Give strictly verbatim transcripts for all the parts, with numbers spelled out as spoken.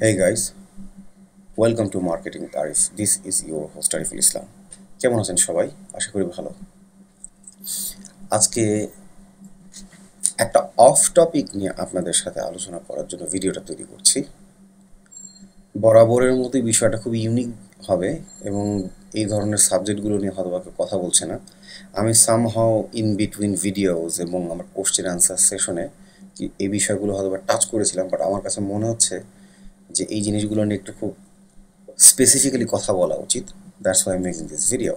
Hey guys, welcome to Marketing with Arif. This is your host Ariful Islam. কেমন আছেন সবাই? আশা করি ভালো। আজকে একটা অফ টপিক নিয়ে আপনাদের সাথে আলোচনা করার জন্য ভিডিওটা তৈরি করছি। বরাবরের মতোই বিষয়টা খুব ইউনিক হবে এবং এই ধরনের সাবজেক্টগুলো নিয়ে হয়তো কেউ কথা বলছে না। আমি সামহাও ইন বিটুইন ভিডিওস এবং আমার কোশ্চেন আনসার সেশনে এই বিষয়গুলো হয়তো টাচ করেছিলাম, বাট আমার কাছে মনে হচ্ছে যে এই জিনিসগুলো নিয়ে একটু খুব স্পেসিফিক্যালি কথা বলা উচিত। That's why I am making this video.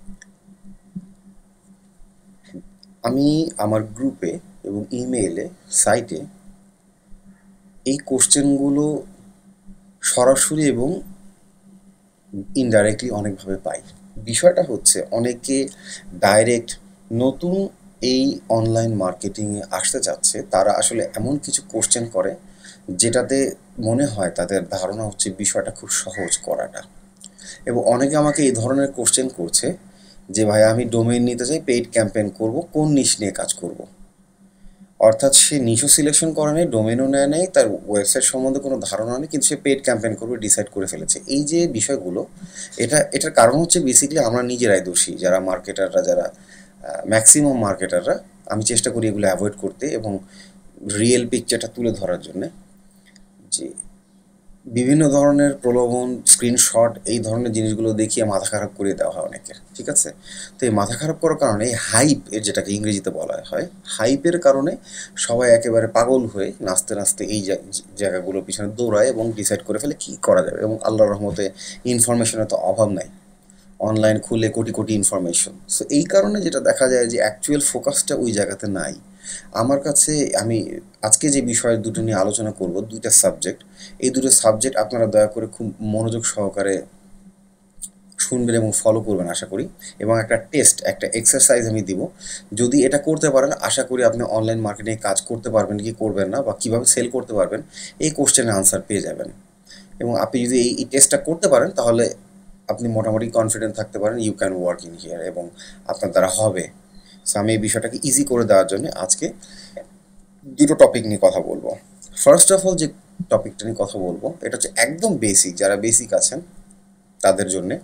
আমি আমার গ্রুপে এবং ইমেইলে সাইটে এই কোশ্চেনগুলো সরাসরি এবং ইনডাইরেক্টলি অনেকভাবে পাই। বিষয়টা হচ্ছে অনেকে ডাইরেক্ট নতুন এই অনলাইন মার্কেটিংয়ে আসতে চাচ্ছে, তারা আসলে এমন কিছু কোশ্চেন করে যেটাতে মনে হয় তাদের ধারণা হচ্ছে বিষয়টা খুব সহজ করাটা। এবং অনেকে আমাকে এই ধরনের কোশ্চেন করছে যে ভাই আমি ডোমেইন নিতে চাই, পেইড ক্যাম্পেইন করব, কোন নিশ নিয়ে কাজ করব। অর্থাৎ সে নিশও সিলেকশন করে নেই, ডোমেইনও নেয় নেই, তার ওয়েবসাইট সম্বন্ধে কোনো ধারণা নেই, কিন্তু সে পেইড ক্যাম্পেইন করবে ডিসাইড করে ফেলেছে। এই যে বিষয়গুলো, এটা এটার কারণ হচ্ছে বেসিক্যালি আমরা নিজেরাই দোষী, যারা মার্কেটাররা, যারা ম্যাক্সিমাম মার্কেটাররা। আমি চেষ্টা করি এগুলো অ্যাভয়েড করতে এবং রিয়েল পিকচারটা তুলে ধরার জন্যে। যে বিভিন্ন ধরনের প্রলোভন, স্ক্রিনশট, এই ধরনের জিনিসগুলো দেখিয়ে মাথা খারাপ করিয়ে দেওয়া হয় অনেকের, ঠিক আছে? তো এই মাথা খারাপ করার কারণে এই হাইপ, এর যেটাকে ইংরেজিতে বলা হয়, হাইপের কারণে সবাই একেবারে পাগল হয়ে নাচতে নাচতে এই জায়গাগুলোর পিছনে দৌড়ায় এবং ডিসাইড করে ফেলে কী করা যাবে। এবং আল্লাহর রহমতে ইনফরমেশনের তো অভাব নাই, অনলাইন খুলে কোটি কোটি ইনফরমেশন। সো এই কারণে যেটা দেখা যায় যে অ্যাকচুয়াল ফোকাসটা ওই জায়গাতে নাই। আমার কাছে আমি আজকে যে বিষয় দুটো নিয়ে আলোচনা করব, দুইটা সাবজেক্ট, এই দুটো সাবজেক্ট আপনারা দয়া করে খুব মনোযোগ সহকারে শুনবেন এবং ফলো করবেন আশা করি। এবং একটা টেস্ট, একটা এক্সারসাইজ আমি দিব। যদি এটা করতে পারেন আশা করি আপনি অনলাইন মার্কেটিংয়ে কাজ করতে পারবেন কি করবেন না, বা কীভাবে সেল করতে পারবেন, এই কোশ্চেনের আনসার পেয়ে যাবেন। এবং আপনি যদি এই এই টেস্টটা করতে পারেন তাহলে আপনি মোটামুটি কনফিডেন্ট থাকতে পারেন you can work in here, এবং আপনার দ্বারা হবে। সো আমি এই বিষয়টাকে ইজি করে দেওয়ার জন্য আজকে দুটো টপিক নিয়ে কথা বলবো। ফার্স্ট অফ অল যে টপিকটা নিয়ে কথা বলবো এটা হচ্ছে একদম বেসিক, যারা বেসিক আছেন তাদের জন্যে।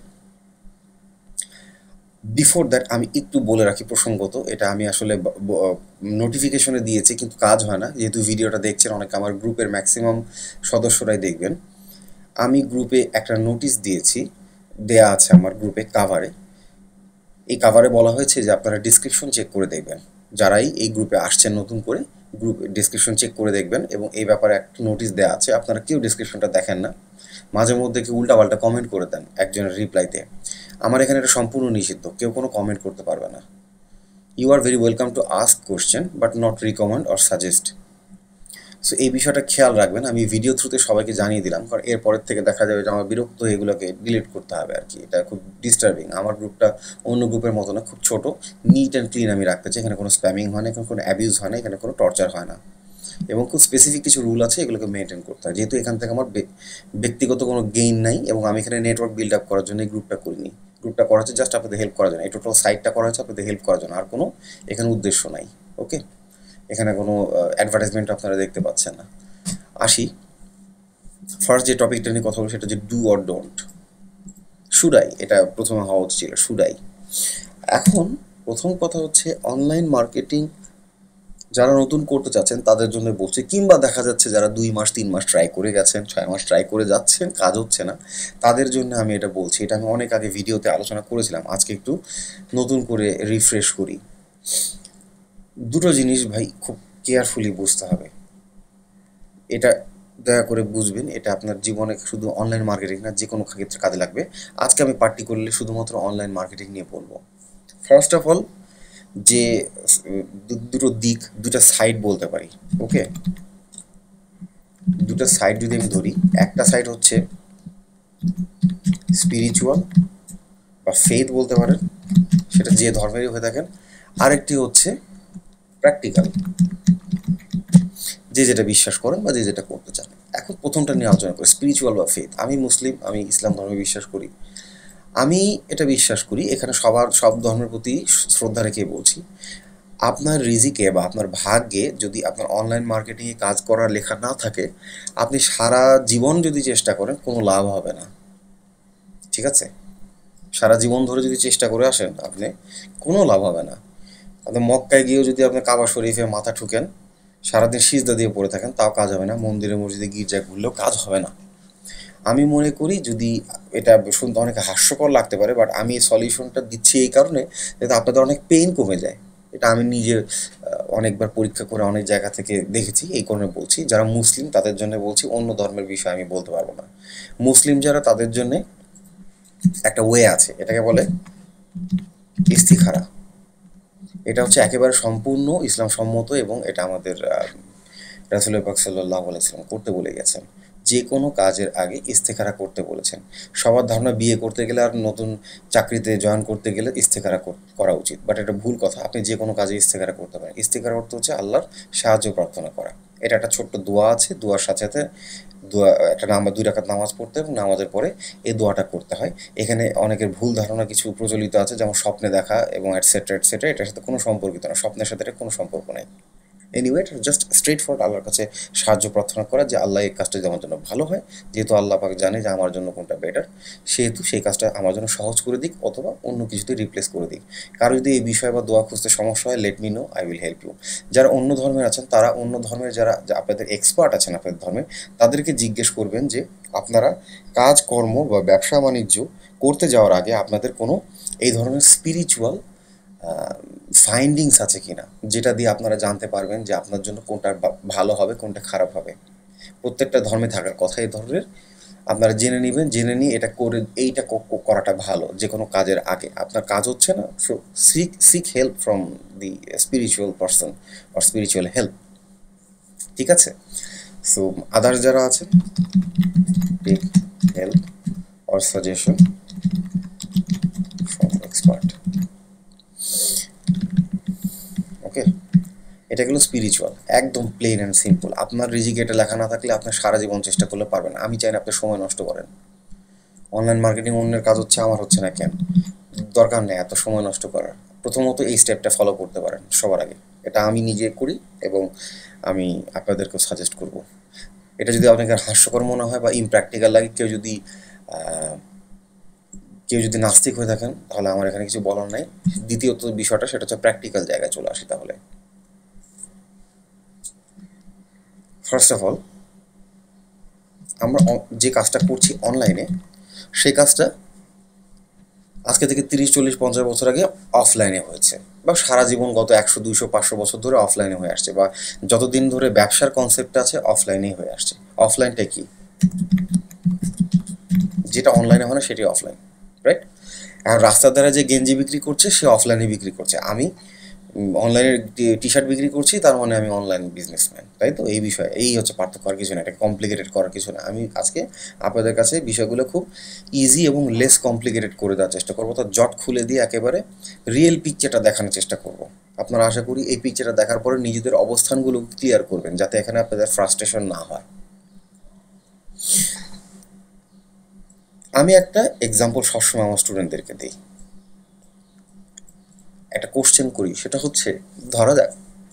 বিফোর দ্যাট আমি একটু বলে রাখি প্রসঙ্গত, এটা আমি আসলে নোটিফিকেশনে দিয়েছি কিন্তু কাজ হয় না, যেহেতু ভিডিওটা দেখছেন অনেকে আমার গ্রুপের ম্যাক্সিমাম সদস্যরাই দেখবেন। আমি গ্রুপে একটা নোটিশ দিয়েছি, দেয়া আছে আমার গ্রুপে কাভারে। এই কাভারে বলা হয়েছে যে আপনারা ডিসক্রিপশন চেক করে দেখবেন, যারাই এই গ্রুপে আসছেন নতুন করে গ্রুপ ডিসক্রিপশন চেক করে দেখবেন। এবং এই ব্যাপারে একটা নোটিশ দেওয়া আছে, আপনারা কেউ ডিসক্রিপশনটা দেখেন না, মাঝে মধ্যে কেউ উল্টাপাল্টা কমেন্ট করে দেন একজনের রিপ্লাইতে। আমার এখানে এটা সম্পূর্ণ নিষিদ্ধ, কেউ কোনো কমেন্ট করতে পারবে না। You are very welcome to ask question but not recommend or suggest. So এই বিষয়টা খেয়াল রাখবেন। আমি ভিডিও থ্রুতে সবাইকে জানিয়ে দিলাম, কারণ এরপরের থেকে দেখা যাবে যে আমার বিরক্ত হয়ে এগুলোকে ডিলিট করতে হবে আর কি। এটা খুব ডিস্টার্বিং। আমার গ্রুপটা অন্য গ্রুপের মতো না, খুব ছোট, নিট অ্যান্ড ক্লিন আমি রাখতে চাই। এখানে কোনো স্প্যামিং হয় না, এখানে কোনো অ্যাবিউজ হয় না, এখানে কোনো টর্চার হয় না, এবং খুব স্পেসিফিক কিছু রুল আছে, এগুলোকে মেনটেন করতে হয়। যেহেতু এখান থেকে আমার ব্যক্তিগত কোনো গেইন নাই এবং আমি এখানে নেটওয়ার্ক বিল্ড আপ করার জন্য এই গ্রুপটা করিনি। গ্রুপটা করা হচ্ছে জাস্ট আপনাদের হেল্প করার জন্য, এই টোটাল সাইটটা করা হচ্ছে আপনাদের হেল্প করার জন্য, আর কোনো এখানে উদ্দেশ্য নাই। ওকে, এখানে কোনো অ্যাডভার্টাইজমেন্ট আপনারা দেখতে পাচ্ছেন না। আসি ফার্স্ট যে টপিকটা নিয়ে কথা বলি, সেটা হচ্ছে ডু অর ডোন্ট। শুডাই, এটা প্রথমে হওয়া উচিত ছিল শুডাই। এখন প্রথম কথা হচ্ছে অনলাইন মার্কেটিং যারা নতুন করতে চাচ্ছেন তাদের জন্য বলছি, কিংবা দেখা যাচ্ছে যারা দুই মাস তিন মাস ট্রাই করে গেছেন, ছয় মাস ট্রাই করে যাচ্ছেন, কাজ হচ্ছে না, তাদের জন্য আমি এটা বলছি। এটা আমি অনেক আগে ভিডিওতে আলোচনা করেছিলাম, আজকে একটু নতুন করে রিফ্রেশ করি। দুটো জিনিস ভাই খুব কেয়ারফুলি বুঝতে হবে, এটা দয়া করে বুঝবেন। এটা আপনার জীবনে শুধু অনলাইন মার্কেটিং না, যে কোনো ক্ষেত্রে কাজে লাগবে। আজকে আমি পার্টিকুলারলি শুধুমাত্র অনলাইন মার্কেটিং নিয়ে বলবো। ফার্স্ট অফ অল, যে দুটো দিক, দুটা সাইড বলতে পারি। ওকে, দুটো সাইড যদি আমি ধরি, একটা সাইড হচ্ছে স্পিরিচুয়াল বা ফেথ বলতে পারেন, সেটা যে ধর্মেরই হয়ে থাকেন। আরেকটি হচ্ছে প্র্যাকটিক্যাল, যে যেটা বিশ্বাস করেন বা যে যেটা করতে চান। এখন প্রথমটা নিয়ে আলোচনা করি, স্পিরিচুয়াল বা ফেথ। আমি মুসলিম, আমি ইসলাম ধর্মে বিশ্বাস করি। আমি এটা বিশ্বাস করি, এখানে সবার সব ধর্মের প্রতি শ্রদ্ধা রেখে বলছি, আপনার রিজিকে বা আপনার ভাগ্যে যদি আপনার অনলাইন মার্কেটিংয়ে কাজ করার লেখা না থাকে, আপনি সারা জীবন যদি চেষ্টা করেন কোনো লাভ হবে না। ঠিক আছে? সারা জীবন ধরে যদি চেষ্টা করে আসেন আপনি, কোনো লাভ হবে না। আপনি মক্কায় গিয়েও যদি আপনি কাবা শরীফে মাথা ঠুকেন, সারাদিন সিজদা দিয়ে পড়ে থাকেন, তাও কাজ হবে না। মন্দিরে মসজিদে গির্জায় ঘুরলেও কাজ হবে না। আমি মনে করি, যদি এটা শুনতে অনেক হাস্যকর লাগতে পারে, বাট আমি এই সলিউশনটা দিচ্ছি এই কারণে যাতে আপনাদের অনেক পেইন কমে যায়। এটা আমি নিজে আহ, অনেকবার পরীক্ষা করে অনেক জায়গা থেকে দেখেছি, এই কারণে বলছি। যারা মুসলিম তাদের জন্য বলছি, অন্য ধর্মের বিষয়ে আমি বলতে পারবো না। মুসলিম যারা, তাদের জন্য একটা ওয়ে আছে, এটাকে বলে ইস্তিখারা। এটা হচ্ছে একেবারে সম্পূর্ণ ইসলাম সম্মত, এবং এটা আমাদের রাসূল পাক সাল্লাল্লাহু আলাইহি ওয়াসাল্লাম করতে বলে গেছেন। যে কোনো কাজের আগে ইস্তেখারা করতে বলেছেন। সবার ধারণা বিয়ে করতে গেলে আর নতুন চাকরিতে জয়েন করতে গেলে ইস্তেখারা করা উচিত, বাট এটা ভুল কথা। আপনি যে কোনো কাজে ইস্তেখারা করতে পারেন। ইস্তেখারা অর্থ হচ্ছে আল্লাহর সাহায্য প্রার্থনা করা। এটা একটা ছোট্ট দোয়া আছে, দোয়ার সাথে সাথে দোয়া একটা নামাজ, দুই রাকাত নামাজ পড়তে এবং নামাজের পরে এই দোয়াটা করতে হয়। এখানে অনেকের ভুল ধারণা কিছু প্রচলিত আছে, যেমন স্বপ্নে দেখা এবং এটসেট্রা এটসেট্রা। এটার সাথে কোনো সম্পর্কিত না, স্বপ্নের সাথে এটা কোনো সম্পর্ক নেই। এনিওয়ে, এটা জাস্ট স্ট্রেট ফরওয়ার্ড আল্লাহর কাছে সাহায্য প্রার্থনা করা যে আল্লাহ এই কাজটা আমার জন্য ভালো হয়, যেহেতু আল্লাহ পাক জানে যে আমার জন্য কোনটা বেটার, সেহেতু সেই কাজটা আমার জন্য সহজ করে দিক, অথবা অন্য কিছুতে রিপ্লেস করে দিক। কারো যদি এই বিষয় বা দোয়া খুঁজতে সমস্যা হয়, let me know, I will help you. যারা অন্য ধর্মের আছেন, তারা অন্য ধর্মের যারা আপনাদের এক্সপার্ট আছেন আপনাদের ধর্মে, তাদেরকে জিজ্ঞেস করবেন যে আপনারা কাজকর্ম বা ব্যবসা বাণিজ্য করতে যাওয়ার আগে আপনাদের কোনো এই ধরনের স্পিরিচুয়াল ফাইন্ডিংস আছে কিনা, যেটা দিয়ে আপনারা জানতে পারবেন যে আপনার জন্য কোনটা ভালো হবে, কোনটা খারাপ হবে। প্রত্যেকটা ধর্মে থাকার কথা এই ধরনের। আপনারা জেনে নেবেন, জেনে নিয়ে এটা করে, এইটা করাটা ভালো যে কোনো কাজের আগে। আপনার কাজ হচ্ছে না, so seek seek help from the spiritual person or spiritual help. ঠিক আছে? সো আদার্স যারা আছে, take help or suggestion from expert. Okay, এটা গেলো স্পিরিচুয়াল, একদম প্লেন অ্যান্ড সিম্পল। আপনার রিজিকে এটা লেখা না থাকলে আপনার সারা জীবন চেষ্টা করলে পারবেন না। আমি চাই না আপনি সময় নষ্ট করেন। অনলাইন মার্কেটিং অন্যের কাজ হচ্ছে, আমার হচ্ছে না কেন? দরকার নেই এত সময় নষ্ট করার। প্রথমত এই স্টেপটা ফলো করতে পারেন সবার আগে। এটা আমি নিজে করি এবং আমি আপনাদেরকেও সাজেস্ট করব। এটা যদি আপনাকে হাস্যকর মনে হয় বা ইমপ্র্যাকটিক্যাল লাগে, কেউ যদি কেউ যদি নাস্তিক হয়ে থাকেন, তাহলে আমার এখানে কিছু বলার নাই। দ্বিতীয়ত বিষয়টা, সেটা হচ্ছে প্র্যাকটিক্যাল জায়গায় চলে আসি। তাহলে ফার্স্ট অফ অল, আমরা যে কাজটা করছি অনলাইনে, সেই কাজটা আজকে থেকে তিরিশ চল্লিশ পঞ্চাশ বছর আগে অফলাইনে হয়েছে, বা সারা জীবন গত একশো দুইশো পাঁচশো বছর ধরে অফলাইনে হয়ে আসছে, বা যতদিন ধরে ব্যবসার কনসেপ্টটা আছে অফলাইনেই হয়ে আসছে। অফলাইনটা কি? যেটা অনলাইনে হয় না সেটাই অফলাইন, রাইট? আর রাস্তার ধারে যে গেঞ্জি বিক্রি করছে, সে অফলাইনে বিক্রি করছে। আমি অনলাইনে টি শার্ট বিক্রি করছি, তার মানে আমি অনলাইন বিজনেসম্যান, তাই তো? এই বিষয়ে এই হচ্ছে পার্থক্য, আর কিছু না। এটা কমপ্লিকেটেড করার কিছু না। আমি আজকে আপনাদের কাছে বিষয়গুলো খুব ইজি এবং লেস কমপ্লিকেটেড করে দেওয়ার চেষ্টা করবো, তো জট খুলে দিয়ে একেবারে রিয়েল পিকচারটা দেখানোর চেষ্টা করব। আপনারা আশা করি এই পিকচারটা দেখার পরে নিজেদের অবস্থানগুলো ক্লিয়ার করবেন, যাতে এখানে আপনাদের ফ্রাস্ট্রেশন না হয়। আমি একটা এক্সাম্পল সবসময় আমার স্টুডেন্টদেরকে দিই, একটা কোশ্চেন করি। সেটা হচ্ছে, ধরা যাক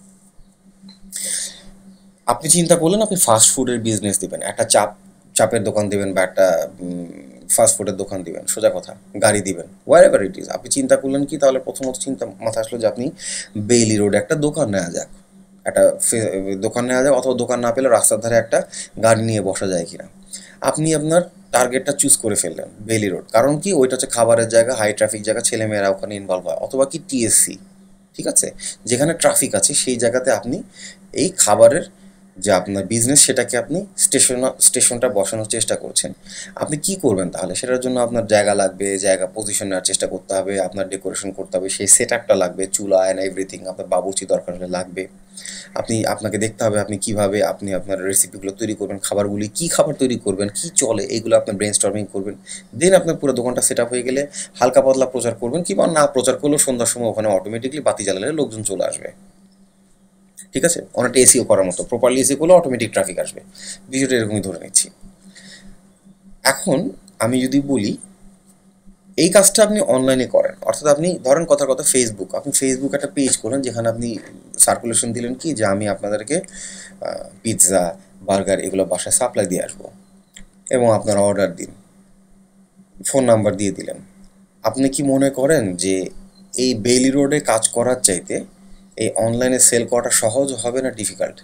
আপনি চিন্তা করলেন আপনি ফাস্ট ফুডের বিজনেস দিবেন, একটা চাপ চাপের দোকান দিবেন, বা একটা ফাস্ট ফুডের দোকান দিবেন, সোজা কথা, গাড়ি দিবেন, হোয়ার এভার ইট ইজ। আপনি চিন্তা করলেন কি? তাহলে প্রথমত চিন্তা মাথায় আসলো যে আপনি বেইলি রোডে একটা দোকান নেওয়া যাক, একটা দোকান নেওয়া যাক, অথবা দোকান না পেলে রাস্তার ধারে একটা গাড়ি নিয়ে বসা যায় কিনা। আপনি আপনার টার্গেটটা চুজ করে ফেললেন বেইলি রোড, কারণ কি? ওইটা হচ্ছে খাবারের জায়গা, হাই ট্রাফিক জায়গা, ছেলেমেয়েরা ওখানে ইনভলভ হয়। অথবা কি টিএসসি, ঠিক আছে, যেখানে ট্রাফিক আছে সেই জায়গাতে আপনি এই খাবারের যে আপনার বিজনেস, সেটাকে আপনি স্টেশন স্টেশনটা বসানোর চেষ্টা করছেন। আপনি কি করবেন তাহলে? সেটার জন্য আপনার জায়গা লাগবে, জায়গা পজিশন নেওয়ার চেষ্টা করতে হবে, আপনার ডেকোরেশন করতে হবে, সেই সেট আপটা লাগবে, চুলা অ্যান্ড এভরিথিং, আপনার বাবুর্চি দরকার হলে লাগবে। আপনি আপনাকে দেখতে হবে আপনি কিভাবে আপনি আপনার রেসিপিগুলো তৈরি করবেন, খাবারগুলি কী খাবার তৈরি করবেন, কী চলে, এইগুলো আপনার ব্রেন স্টর্মিং করবেন। দেন আপনার পুরো দোকানটা সেট আপ হয়ে গেলে হালকা পাতলা প্রচার করবেন, কিংবা না প্রচার করলেও সন্ধ্যার সময় ওখানে অটোমেটিকলি বাতি জ্বালালে লোকজন চলে আসবে। ঠিক আছে? অনেকটা এসিও করার মতো, প্রপারলি এসি করলে অটোমেটিক ট্রাফিক আসবে। বিষয়টা এরকমই ধরে নিচ্ছি। এখন আমি যদি বলি এই কাজটা আপনি অনলাইনে করেন, অর্থাৎ আপনি ধরেন কথার কথা ফেসবুক, আপনি ফেসবুক একটা পেজ করলেন যেখানে আপনি সার্কুলেশন দিলেন কি যে আমি আপনাদেরকে পিৎজা বার্গার এগুলো বাসায় সাপ্লাই দিয়ে আসবো, এবং আপনারা অর্ডার দিন, ফোন নাম্বার দিয়ে দিলেন। আপনি কি মনে করেন যে এই বেইলি রোডে কাজ করার চাইতে এই অনলাইনে সেল করাটা সহজ হবে না ডিফিকাল্ট?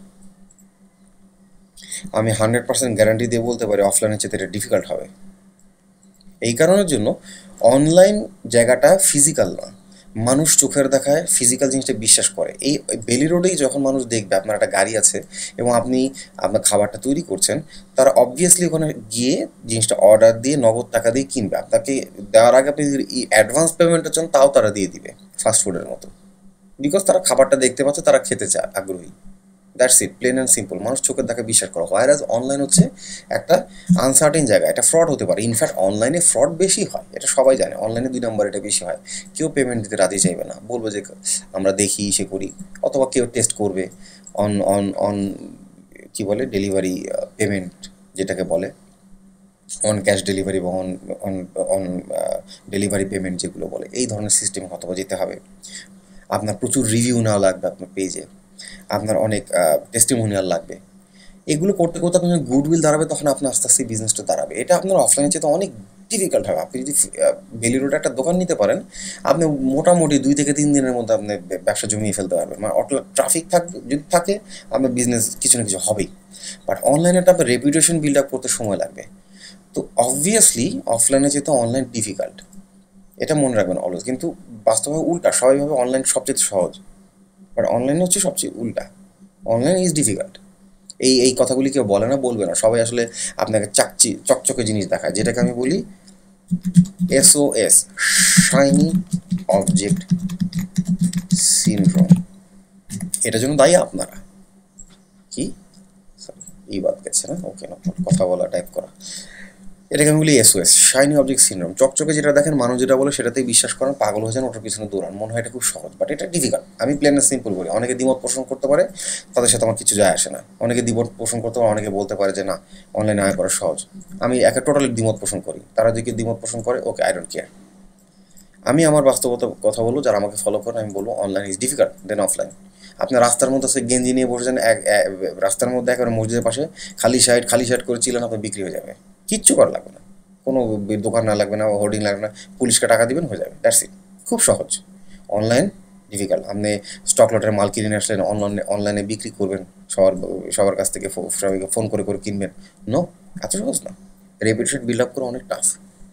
আমি হান্ড্রেড পার্সেন্ট গ্যারান্টি দিয়ে বলতে পারি অফলাইনের চাইতে এটা ডিফিকাল্ট হবে। এই কারণের জন্য অনলাইন জায়গাটা ফিজিক্যাল না, মানুষ চোখের দেখায় ফিজিক্যাল জিনিসটা বিশ্বাস করে। এই বেলি রোডেই যখন মানুষ দেখবে আপনার একটা গাড়ি আছে এবং আপনি আপনার খাবারটা তৈরি করছেন, তারা অবভিয়াসলি ওখানে গিয়ে জিনিসটা অর্ডার দিয়ে নগদ টাকা দিয়ে কিনবে। আপনাকে দেওয়ার আগে আপনি যদি অ্যাডভান্স পেমেন্টটা চান তাও তারা দিয়ে দিবে, ফাস্টফুডের মতো, বিকজ তারা খাবারটা দেখতে পাচ্ছে, তারা খেতে চায়, আগ্রহী। That's it, plain and simple. মানুষ চোখের দেখা বিশ্বাস করা। হোয়ারাজ অনলাইন হচ্ছে একটা আনসার্টেন জায়গা, এটা ফ্রড হতে পারে। ইনফ্যাক্ট অনলাইনে ফ্রড বেশি হয়, এটা সবাই জানে। অনলাইনে দুই নম্বর এটা বেশি হয়। কেউ পেমেন্ট দিতে রাজি চাইবে না, বলবো যে আমরা দেখি সে করি, অথবা কেউ টেস্ট করবে অন অন অন কী বলে ডেলিভারি পেমেন্ট যেটাকে বলে, অন ক্যাশ ডেলিভারি বা on on on delivery payment যেগুলো বলে, এই ধরনের সিস্টেম অথবা যেতে হবে। আপনার প্রচুর রিভিউ নেওয়া লাগবে আপনার পেজে, আপনার অনেক টেস্টিমোনিয়াল লাগবে। এগুলো করতে করতে আপনার গুডউইল দাঁড়াবে, তখন আপনার আস্তে আস্তে বিজনেসটা দাঁড়াবে। এটা আপনার অফলাইনের চেয়ে অনেক ডিফিকাল্ট হবে। আপনি যদি বেলি রোডে একটা দোকান নিতে পারেন, আপনি মোটামুটি দুই থেকে তিন দিনের মধ্যে আপনি ব্যবসা জমিয়ে ফেলতে পারবেন। মানে অটো ট্রাফিক থাকবে, যদি থাকে আপনার বিজনেস কিছু না কিছু হবেই। বাট অনলাইনেটা আপনার রেপুটেশন বিল্ড আপ করতে সময় লাগবে। তো অবভিয়াসলি অফলাইনে যেতে অনলাইন ডিফিকাল্ট, এটা মনে রাখবেন অলওয়েজ। কিন্তু বাস্তবে উল্টা, স্বাভাবিকভাবে অনলাইন সবচেয়ে সহজ, বাট অনলাইনে হচ্ছে সবচেয়ে উল্টা। Online is difficult. এই এই কথাগুলি কেউ বলে না, বলবে না, সবাই আসলে আপনাকে চাকচি চকচকে জিনিস দেখায়, যেটাকে আমি বলি এসওএস, শাইনি অবজেক্ট সিনড্রোম। এটার জন্য দায়ী আপনারা। কি সরি, এই বাদ গেছে না, ওকে না, কথা বলা টাইপ করা, এটাকে আমি বলি এসওএস, শাইনি অবজেক্ট সিনড্রোম। চকচকে যেটা দেখেন, মানুষ যেটা বলে সেটাতেই বিশ্বাস করেন, পাগল হয়ে যান, ওটার পিছনে দৌড়ান, মনে হয় এটা খুব সহজ, বাট এটা ডিফিকাল্ট। আমি প্লেন অ্যান্ড সিম্পল বলি। অনেকে দ্বিমত পোষণ করতে পারে, তাদের সাথে আমার কিছু যায় আসে না। অনেকে দ্বিমত পোষণ করতে পারে, অনেকে বলতে পারে যে না অনলাইনে আয় করা সহজ। আমি একে টোটালি দ্বিমত পোষণ করি, তারা যদি দ্বিমত পোষণ করে, ওকে, আই ডোন্ট কেয়ার। আমি আমার বাস্তবতা কথা বলবো, যারা আমাকে ফলো করেন আমি বলবো online is difficult then offline. আপনার রাস্তার মধ্যে সে গেঞ্জি নিয়ে বসেছেন, এক রাস্তার মধ্যে একেবারে মসজিদের পাশে খালি সাইড খালি সাইড করে চিলেন, আপনার বিক্রি হয়ে যাবে, কিচ্ছু করা লাগবে না, কোনো দোকান না লাগবে না, হোর্ডিং লাগবে না, পুলিশকে টাকা দিবেন, হয়ে যাবে, দ্যাটস ইট। খুব সহজ। Online difficult. আপনি স্টক লটের মাল কিনে আসলেন, অনলাইনে অনলাইনে বিক্রি করবেন, সবার সবার কাছ থেকে সবাইকে ফোন করে করে কিনবেন, নো, এত সহজ না। রেপুটেশন বিল্ড আপ করা অনেক টাফ।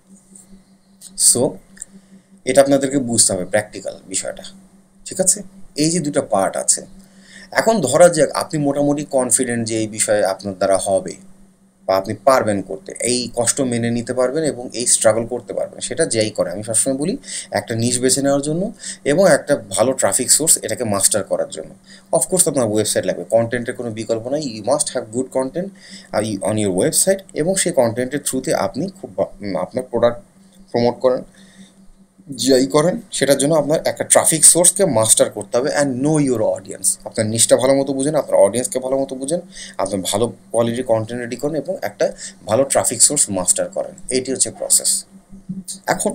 সো এটা আপনাদেরকে বুঝতে হবে, প্র্যাকটিক্যাল বিষয়টা, ঠিক আছে? এই যে দুটো পার্ট আছে, এখন ধরা যাক আপনি মোটামুটি কনফিডেন্ট যে এই বিষয়ে আপনার দ্বারা হবে বা আপনি পারবেন করতে, এই কষ্ট মেনে নিতে পারবেন এবং এই স্ট্রাগল করতে পারবেন, সেটা যেই করে। আমি সবসময় বলি একটা নিশ বেছে নেওয়ার জন্য এবং একটা ভালো ট্রাফিক সোর্স এটাকে মাস্টার করার জন্য। অফকোর্স আপনার ওয়েবসাইট লাগবে, কন্টেন্টের কোনো বিকল্প নাই। You must have good content on your website, এবং সেই কন্টেন্টের থ্রুতে আপনি খুব আপনার প্রোডাক্ট প্রমোট করেন, যাই করেন সেটার জন্য আপনার একটা ট্রাফিক সোর্সকে মাস্টার করতে হবে। অ্যান্ড নো ইউর অডিয়েন্স, আপনার নিশটা ভালো মতো বুঝেন, আপনার অডিয়েন্সকে ভালো মতো বুঝেন, আপনার ভালো কোয়ালিটির কন্টেন্ট রেডি করেন এবং একটা ভালো ট্রাফিক সোর্স মাস্টার করেন। এইটি হচ্ছে প্রসেস। এখন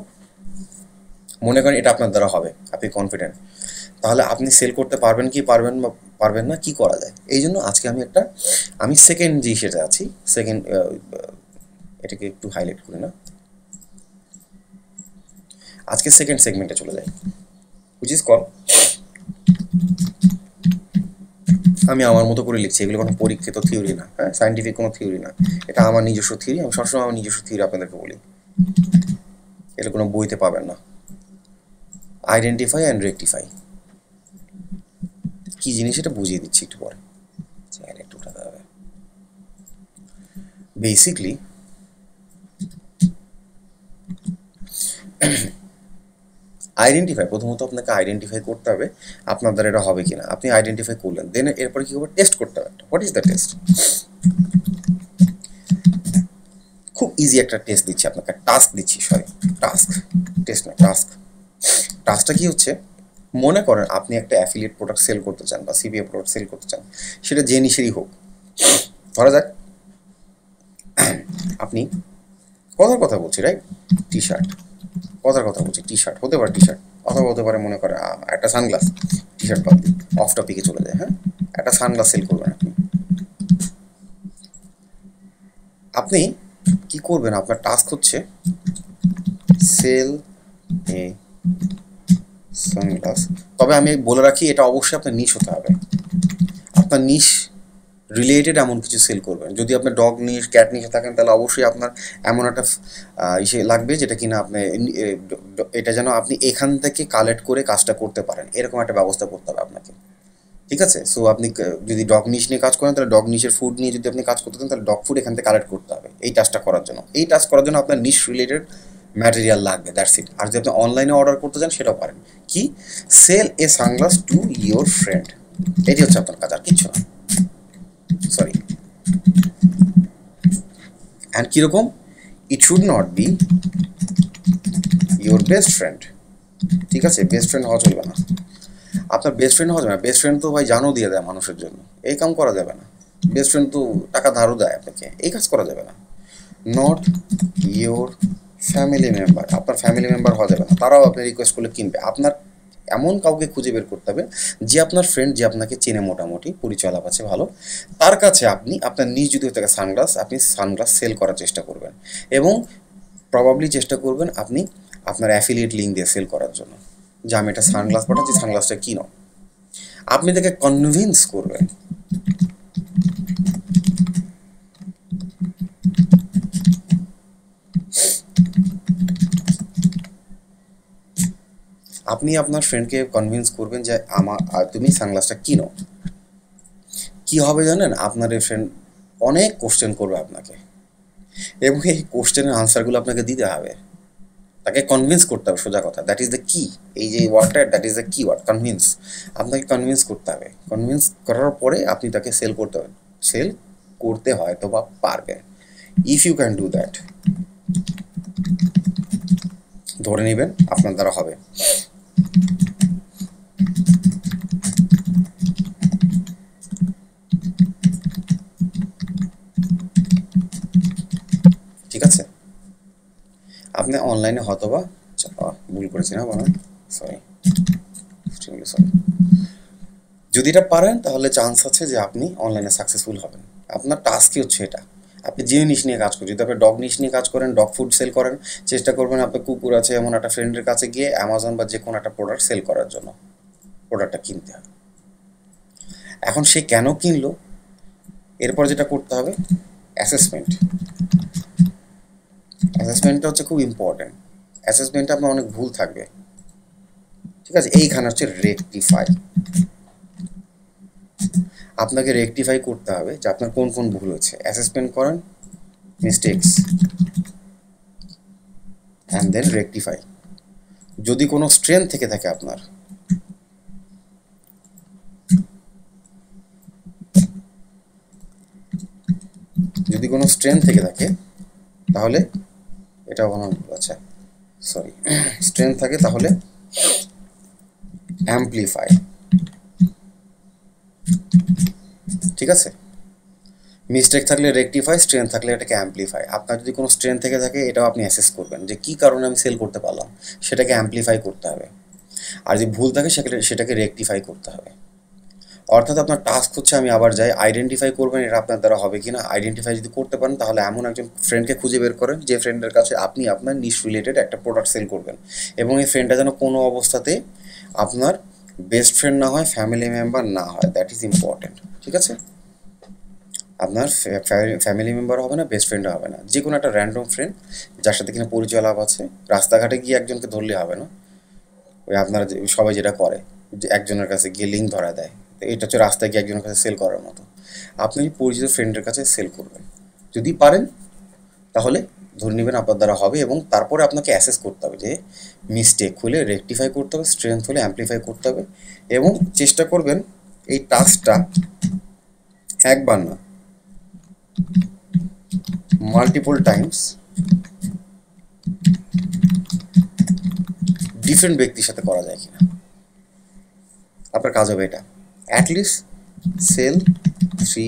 মনে করেন এটা আপনার দ্বারা হবে, আপনি কনফিডেন্ট, তাহলে আপনি সেল করতে পারবেন কি পারবেন বা পারবেন না, কি করা যায়? এই জন্য আজকে আমি একটা আমি সেকেন্ড যে সেটা আছি, সেকেন্ড এটাকে একটু হাইলাইট করি না, আজকে সেকেন্ড সেগমেন্টে চলে যাই, হুইচ ইজ কল, আমি আমার মতো করে লিখছি, এগুলো কোনো পরীক্ষিত থিওরি না, হ্যাঁ, সায়েন্টিফিক কোনো থিওরি না, এটা আমার নিজস্ব থিওরি। আমি সবসময় আমার নিজস্ব থিওরি আপনাদেরকে বলি, এটা কোনো বইতে পাবেন না। আইডেন্টিফাই অ্যান্ড রেকটিফাই কি জিনিস এটা বুঝিয়ে দিচ্ছি একটু পরে, একটু উঠাতে হবে। বেসিকলি আইডেন্টিফাই, প্রথমত আপনাকে আইডেন্টিফাই করতে হবে আপনার দ্বারা এটা হবে কিনা। আপনি আইডেন্টিফাই করলেন, দেন এরপরে কী করবে, টেস্ট করতে হবে। What is the test? খুব ইজি একটা টেস্ট দিচ্ছি আপনাকে, টাস্ক দিচ্ছি, সরি টাস্ক, টেস্ট না, টাস্ক। টাস্কটা কী হচ্ছে, মনে করেন আপনি একটা অ্যাফিলিয়েট প্রোডাক্ট সেল করতে চান বা সিপিএ প্রোডাক্ট সেল করতে চান, সেটা যে নিশেরই হোক। ধরা যাক আপনি কথার কথা বলছি, রাইট, টি শার্ট, কথার কথা বলছি, টি শার্ট হতে পারে, টি শার্ট অথবা হতে পারে মনে করে একটা সানগ্লাস, টি শার্ট বাদ দিই, অফ টপিকে চলে যায়। হ্যাঁ, একটা সানগ্লাস সেল করবেন আপনি। আপনি কি করবেন, আপনার টাস্ক হচ্ছে সেল এ সানগ্লাস। তবে আমি বলে রাখি, এটা অবশ্যই আপনার নিশ হতে হবে, আপনার নিশ রিলেটেড এমন কিছু সেল করবেন। যদি আপনি ডগ নিশ, ক্যাট নিশে থাকেন, তাহলে অবশ্যই আপনার এমন একটা ইসে লাগবে যেটা কিনা আপনি এটা যেন আপনি এখান থেকে কালেক্ট করে কাজটা করতে পারেন, এরকম একটা ব্যবস্থা করতে হবে আপনাকে। ঠিক আছে, সো আপনি যদি ডগ নিশ নিয়ে কাজ করেন, তাহলে ডগ নিশের ফুড নিয়ে যদি আপনি কাজ করতে চান, তাহলে ডগ ফুড এখান থেকে কালেক্ট করতে হবে এই টাস্কটা করার জন্য। এই টাস্ক করার জন্য আপনার নিশ রিলেটেড ম্যাটেরিয়াল লাগবে, দ্যাটস ইট। আর যদি আপনি অনলাইনে অর্ডার করতে চান, সেটাও পারেন। কি, sell a sunglass to your friend, এটি হচ্ছে আপনার কাজ, আর কিচ্ছু না। সরি, অ্যান্ড কীরকম, it should not be your best friend. ঠিক আছে, বেস্ট ফ্রেন্ড হওয়া চলবে না, আপনার বেস্ট ফ্রেন্ড হওয়া যাবে না। বেস্ট ফ্রেন্ড তো ভাই জানও দিয়ে দেয় মানুষের জন্য, এই কাম করা যাবে না। বেস্ট ফ্রেন্ড তো টাকা ধারও দেয় আপনাকে, এই কাজ করা যাবে না। নট ইয়োর ফ্যামিলি মেম্বার, আপনার ফ্যামিলি মেম্বার হওয়া যাবে না, তারাও আপনি রিকোয়েস্ট করলে কিনবে। আপনার এমন কাউকে খুঁজে বের করতে হবে যে আপনার ফ্রেন্ড, যে আপনাকে চেনে, মোটামুটি পরিচয় লাভ আছে ভালো, তার কাছে আপনি আপনার নিজ যদি হয়ে থাকে সানগ্লাস, আপনি সানগ্লাস সেল করার চেষ্টা করবেন, এবং প্রবাবলি চেষ্টা করবেন আপনি আপনার অ্যাফিলিয়েট লিঙ্ক দিয়ে সেল করার জন্য, যে আমি একটা সানগ্লাস পাঠাচ্ছি, সানগ্লাসটা কিনো। আপনি তাকে কনভিন্স করবেন আপনি আপনার ফ্রেন্ডকে কনভিন্স করবেন যে আমার তুমি সানগ্লাসটা কিনো। কি হবে জানেন, আপনার এই ফ্রেন্ড অনেক কোশ্চেন করবে আপনাকে, এবং এই কোশ্চেনের আনসারগুলো আপনাকে দিতে হবে, তাকে কনভিন্স করতে হবে, সোজা কথা। দ্যাট ইজ দ্য কি, এই যে ওয়ার্ডটা, that is the key word, convince. আপনাকে কনভিন্স করতে হবে, কনভিন্স করার পরে আপনি তাকে সেল করতে হবে, সেল করতে হয়তো বা পারবে। If you can do that, ধরে নেবেন আপনার দ্বারা হবে। ঠিক আছে, আপনি অনলাইনে হয়তো বা, ভুল করেছি না বলেন, সরি সরি, যদি এটা পারেন তাহলে চান্স আছে যে আপনি অনলাইনে সাকসেসফুল হবেন। আপনার টাস্কই হচ্ছে এটা, আপনি যে নিশ নিয়ে কাজ করেন, যদি আপনি ডগ নিশ নিয়ে কাজ করেন, ডগ ফুড সেল করেন, চেষ্টা করবেন আপনার কুকুর আছে এমন একটা ফ্রেন্ডের কাছে গিয়ে অ্যামাজন বা যে কোনো একটা প্রোডাক্ট সেল করার জন্য, প্রোডাক্টটা কিনতে হবে। এখন সে কেন কিনলো, এরপর যেটা করতে হবে অ্যাসেসমেন্ট। অ্যাসেসমেন্টটা হচ্ছে খুব ইম্পর্টেন্ট, অ্যাসেসমেন্টে আপনার অনেক ভুল থাকবে। ঠিক আছে, এইখানে হচ্ছে রেকটিফাই, আপনাকে রেকটিফাই করতে হবে যে আপনার কোন কোন ভুল হচ্ছে। অ্যাসেসমেন্ট করেন, মিস্টেকস, অ্যান্ড দেন রেকটিফাই। যদি কোনো স্ট্রেংথ থেকে থাকে আপনার, যদি কোনো স্ট্রেংথ থেকে থাকে তাহলে এটা বানানো, আচ্ছা সরি, স্ট্রেংথ থাকে তাহলে অ্যাম্পলিফাই। ঠিক আছে, মিস্টেক থাকলে রেকটিফাই, স্ট্রেংথ থাকলে এটাকে অ্যাম্পলিফাই। আপনার যদি কোনো স্ট্রেংথ থেকে থাকে, এটাও আপনি অ্যাসেস করবেন যে কী কারণে আমি সেল করতে পারলাম, সেটাকে অ্যাম্পলিফাই করতে হবে। আর যদি ভুল থাকে সেটাকে সেটাকে রেকটিফাই করতে হবে। অর্থাৎ আপনার টাস্ক হচ্ছে, আমি আবার যাই, আইডেন্টিফাই করবেন এটা আপনার দ্বারা হবে কি না। আইডেন্টিফাই যদি করতে পারেন, তাহলে এমন একজন ফ্রেন্ডকে খুঁজে বের করেন যে ফ্রেন্ডের কাছে আপনি আপনার নিশ রিলেটেড একটা প্রোডাক্ট সেল করবেন, এবং এই ফ্রেন্ডটা যেন কোনো অবস্থাতে আপনার বেস্ট ফ্রেন্ড না হয়, ফ্যামিলি মেম্বার না হয়, দ্যাট ইজ ইম্পর্টেন্ট। ঠিক আছে, আপনার ফ্যামিলি মেম্বার হবে না, বেস্ট ফ্রেন্ডও হবে না, যে কোনো একটা র্যান্ডম ফ্রেন্ড যার সাথে কিনা পরিচয় লাভ আছে। রাস্তাঘাটে গিয়ে একজনকে ধরলে হবে না, ওই আপনারা সবাই যেটা করে যে একজনের কাছে গিয়ে লিঙ্ক ধরা দেয়, তো এটা হচ্ছে রাস্তায় গিয়ে একজনের কাছে সেল করার মতো। আপনি পরিচিত ফ্রেন্ডের কাছে সেল করবেন, যদি পারেন তাহলে ধরে নেবেন আপনার দ্বারা হবে, এবং তারপরে আপনাকে অ্যাসেস করতে হবে যে মিস্টেক হলে রেকটিফাই করতে হবে, স্ট্রেংথ হলে অ্যাম্পলিফাই করতে হবে, এবং চেষ্টা করবেন এই টাস্কটা একবার না, মাল্টিপল টাইমস ডিফারেন্ট ব্যক্তির সাথে করা যায় কিনা। আপনার কাজ হবে এটা, at least sell three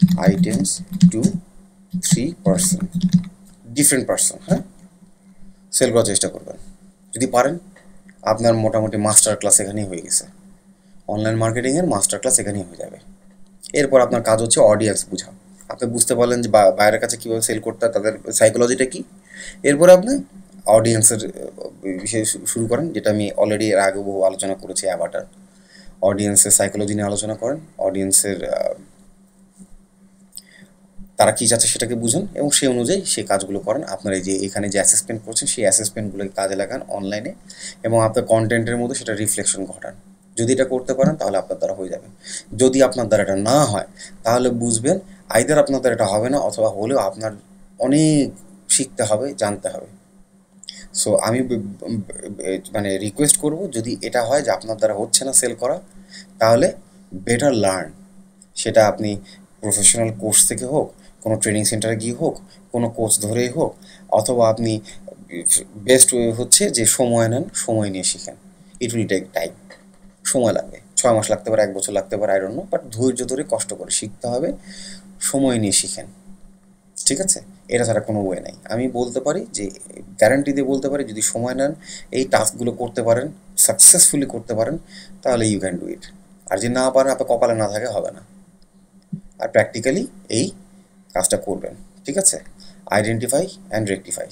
items to three person, different person. হ্যাঁ, সেল করার চেষ্টা করবেন। যদি পারেন, আপনার মোটামুটি মাস্টার ক্লাস এখানেই হয়ে গেছে। অনলাইন মার্কেটিংয়ের মাস্টার ক্লাস এখানেই হয়ে যাবে। এরপর আপনার কাজ হচ্ছে অডিয়েন্স বোঝা। আপনি বুঝতে পারলেন যে বাইরের কাছে কীভাবে সেল করতে হয়, তাদের সাইকোলজিটা কী। এরপরে আপনি অডিয়েন্সের বিষয়ে শুরু করেন, যেটা আমি অলরেডি এর আগে বহু আলোচনা করেছি, অ্যাভাটার। অডিয়েন্সের সাইকোলজি নিয়ে আলোচনা করেন, অডিয়েন্সের তারা কী চাচ্ছে সেটাকে বুঝুন এবং সেই অনুযায়ী সেই কাজগুলো করেন। আপনার এই যে এখানে যে অ্যাসেসমেন্ট করছেন সেই অ্যাসেসমেন্টগুলোকে কাজে লাগান অনলাইনে এবং আপনার কন্টেন্টের মধ্যে সেটা রিফ্লেকশন ঘটান। যদি এটা করতে পারেন তাহলে আপনার দ্বারা হয়ে যাবে। যদি আপনার দ্বারা এটা না হয় তাহলে বুঝবেন আইদার আপনার দ্বারা এটা হবে না, অথবা হলেও আপনার অনেক শিখতে হবে, জানতে হবে। সো আমি মানে রিকোয়েস্ট করব, যদি এটা হয় যে আপনার দ্বারা হচ্ছে না সেল করা, তাহলে বেটার লার্ন। সেটা আপনি প্রফেশনাল কোর্স থেকে হোক, কোনো ট্রেনিং সেন্টারে গিয়ে হোক, কোনো কোর্স ধরেই হোক, অথবা আপনি বেস্ট ওয়ে হচ্ছে যে সময় নেন, সময় নিয়ে শিখেন। ইট উইল টেক টাইম, সময় লাগবে, ছয় মাস লাগতে পারে, এক বছর লাগতে পারে, আই ডোন্ট নো, বাট ধৈর্য ধরে কষ্ট করে শিখতে হবে, সময় নিয়ে শিখেন। ঠিক আছে, এটা ছাড়া কোনো ওয়ে নাই। আমি বলতে পারি যে গ্যারান্টি দিয়ে বলতে পারি, যদি সময় নেন, এই টাস্কগুলো করতে পারেন, সাকসেসফুলি করতে পারেন, তাহলে ইউ ক্যান ডু ইট। আর যদি না পারেন, আপনার কপালে না থাকে, হবে না। আর প্র্যাকটিক্যালি এই কাজটা করবেন। ঠিক আছে, identify and rectify.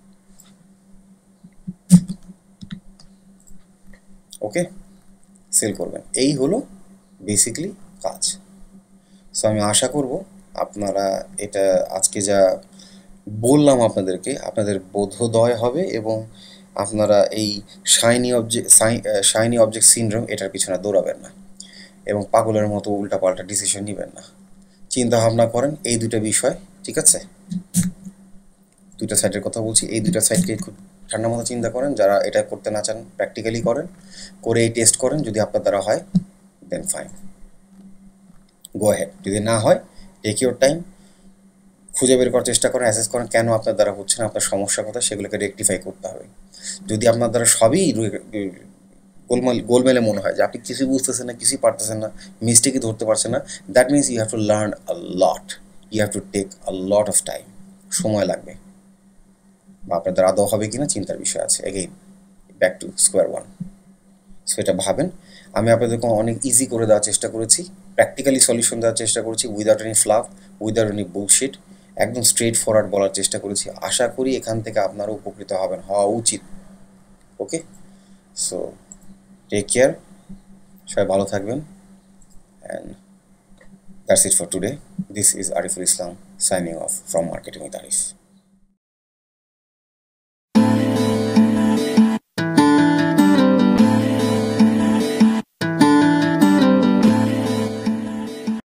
Okay, sell করবেন, এই হলো বেসিকলি কাজ। সো আমি আশা করব আপনারা এটা আজকে যা বললাম আপনাদেরকে, আপনাদের বোধোদয় হবে এবং আপনারা এই shiny object shiny object syndrome এটার পিছনে দৌড়াবেন না এবং পাগলের মতো উল্টাপাল্টা ডিসিশন নেবেন না। চিন্তা ভাবনা করেন এই দুটো বিষয়। ঠিক আছে, দুইটা সাইডের কথা বলছি, এই দুইটা সাইডকে খুব ঠান্ডা মাথা চিন্তা করেন। যারা এটা করতে না চান, প্র্যাকটিক্যালি করেন, করে এই টেস্ট করেন। যদি আপনার দ্বারা হয় দেন ফাইন, গো অ্যাহেড। যদি না হয়, টেক ইউর টাইম, খুঁজে বের করার চেষ্টা করেন, অ্যাসেস করেন কেন আপনার দ্বারা হচ্ছে না, আপনার সমস্যা কথা, সেগুলোকে রেকটিফাই করতে হবে। যদি আপনার দ্বারা সবই গোলমাল গোলমেলে মনে হয় যে আপনি কিছুই বুঝতেছেন না, কিছুই পারতেছেন না, মিস্টেকই ধরতে পারছেন না, that means you have to learn a lot, you have to take a lot of time. সময় লাগবে, বা আপনার দ্বারা আদৌ হবে কিনা চিন্তার বিষয় আছে। Again back to square one. So এটা ভাবেন। আমি আপনাদেরকে অনেক ইজি করে দেওয়ার চেষ্টা করেছি, প্র্যাকটিক্যালি সলিউশন দেওয়ার চেষ্টা করেছি, without any fluff, without any bullshit, একদম স্ট্রেট ফরওয়ার্ড বলার চেষ্টা করেছি। আশা করি এখান থেকে আপনারা উপকৃত হবেন, হওয়া উচিত। ওকে, সো টেক কেয়ার, সবাই ভালো থাকবেন, and that's it for today. This is Ariful Islam, signing off from Marketing with Arif.